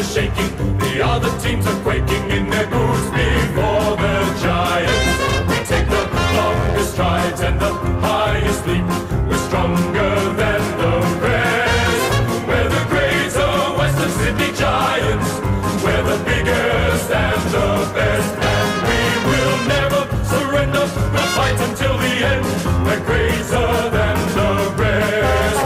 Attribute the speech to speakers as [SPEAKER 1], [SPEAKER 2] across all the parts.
[SPEAKER 1] is shaking, the other teams are quaking in their boots before the Giants. We take the longest strides and the highest leap. We're stronger than the rest. We're the greater Western Sydney Giants. We're the biggest and the best, and we will never surrender. We'll fight until the end. We're greater than the rest.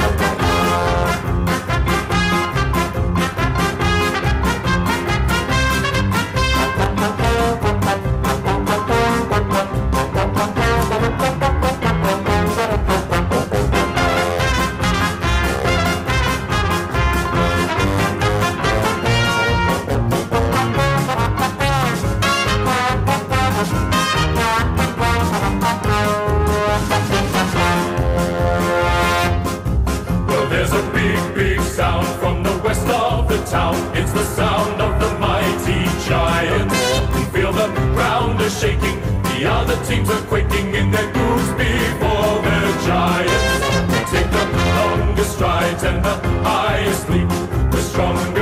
[SPEAKER 1] Big sound from the west of the town. It's the sound of the mighty Giants. Feel the ground is shaking, the other teams are quaking in their boots before the Giants. We take the longest strides and the highest leap. We're strong